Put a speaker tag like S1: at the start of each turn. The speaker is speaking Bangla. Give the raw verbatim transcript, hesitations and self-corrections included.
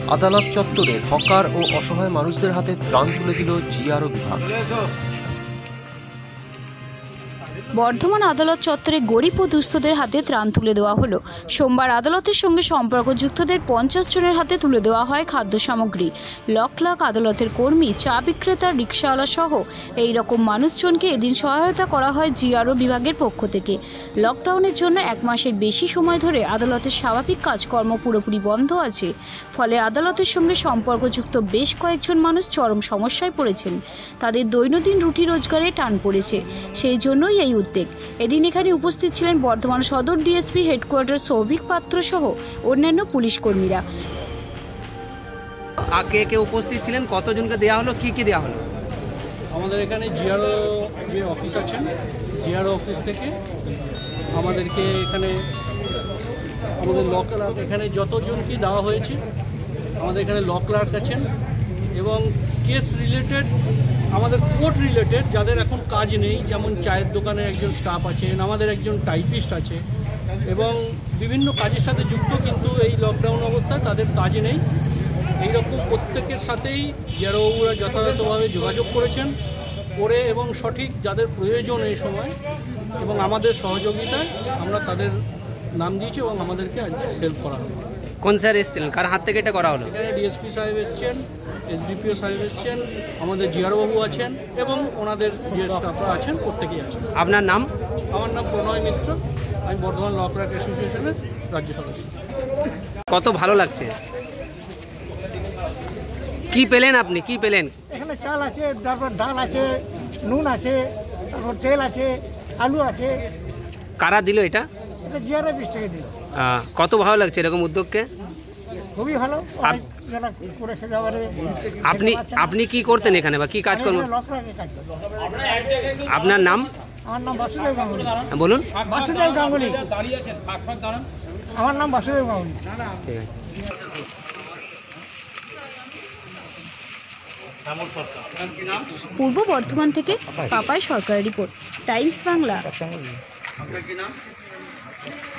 S1: আদালত চত্বরের হকার ও অসহায় মানুষদের হাতে ত্রাণ তুলে দিল জিআরও বিভাগ।
S2: বর্ধমান আদালত চত্বরে গরিব ও দুস্থদের হাতে ত্রাণ তুলে দেওয়া হলো। সোমবার আদালতের সঙ্গে সম্পর্কযুক্তদের পঞ্চাশ জনের হাতে তুলে দেওয়া হয় খাদ্য সামগ্রী। লাখ লাখ আদালতের কর্মী, চা বিক্রেতা, রিক্সাওয়ালা সহ এই রকম মানুষজনকে এদিন সহায়তা করা হয় জিআরও বিভাগের পক্ষ থেকে। লকডাউনের জন্য এক মাসের বেশি সময় ধরে আদালতের স্বাভাবিক কাজকর্ম পুরোপুরি বন্ধ আছে। ফলে আদালতের সঙ্গে সম্পর্কযুক্ত বেশ কয়েকজন মানুষ চরম সমস্যায় পড়েছেন। তাদের দৈনন্দিন রুটি রোজগারে টান পড়েছে। সেই জন্যই এই উদ্যোগ। এদিন এখানে উপস্থিত ছিলেন বর্ধমান সদর ডিএসপি হেডকোয়ার্টার সৌভিক পাত্র সহ অন্যান্য পুলিশ কর্মীরা।
S3: কে কে উপস্থিত ছিলেন, কতজনকে দেওয়া হলো, কি কি দেওয়া হলো?
S4: আমাদের এখানে জিআরও যে অফিস আছেন, জিআরও অফিস থেকে আমাদেরকে এখানে আমাদের ল ক্লার্ক, এখানে যতজনকে দেওয়া হয়েছে আমাদের এখানে ল ক্লার্ক আছেন এবং কেস রিলেটেড, আমাদের কোর্ট রিলেটেড যাদের এখন কাজ নেই, যেমন চায়ের দোকানে একজন স্টাফ আছেন, আমাদের একজন টাইপিস্ট আছে এবং বিভিন্ন কাজের সাথে যুক্ত, কিন্তু এই লকডাউন অবস্থায় তাদের কাজ নেই। এইরকম প্রত্যেকের সাথেই জিআরওরা যথাযথভাবে যোগাযোগ করেছেন করে এবং সঠিক যাদের প্রয়োজন এই সময় এবং আমাদের সহযোগিতায় আমরা তাদের নাম দিয়েছি এবং আমাদেরকে আজকে হেল্প করা হলো।
S3: কোন স্যার এসেছিলেন, কার হাত থেকে এটা করা হলো?
S4: এখানে ডিএসপি সাহেব এসছেন, এসডিপিও সাহেব এসছেন, আমাদের জিআরও বাবু আছেন এবং ওনাদের যে স্টাফরা আছেন প্রত্যেকেই আছেন।
S3: আপনার নাম?
S4: আমার নাম প্রণয় মিত্র, আমি বর্ধমান ল ক্লার্ক অ্যাসোসিয়েশনের রাজ্য সদস্য।
S3: কত ভালো লাগছে, কি পেলেন আপনি, কি পেলেন?
S5: এখানে চাল আছে, তারপর ডাল আছে, নুন আছে, তারপর তেল আছে, আলু আছে।
S3: কারা দিল এটা?
S5: এটা জিআরও বিশ থেকে দিল।
S3: কত ভালো লাগছে এরকম উদ্যোগকে?
S5: খুবই ভালো।
S3: আপনি আপনি কি করতেন এখানে বা কি কাজ করবেন? আপনার নাম?
S5: আমার নাম বাসুদেব গাঙ্গুলি।
S3: বলুন।
S5: বাসুদেব গাঙ্গুলি। আমার নাম বাসুদেব গাঙ্গুলি।
S2: পূর্ব বর্ধমান থেকে পাপাই সরকারের রিপোর্ট, টাইমস বাংলা।